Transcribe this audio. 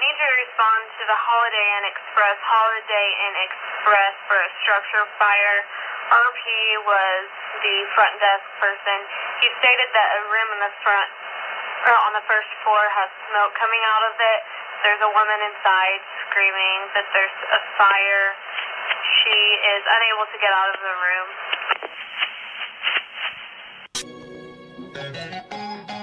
need you to respond to the Holiday Inn Express for a structure fire. RP was the front desk person. He stated that a room in the front, or on the first floor, has smoke coming out of it. There's a woman inside screaming that there's a fire. She is unable to get out of the room.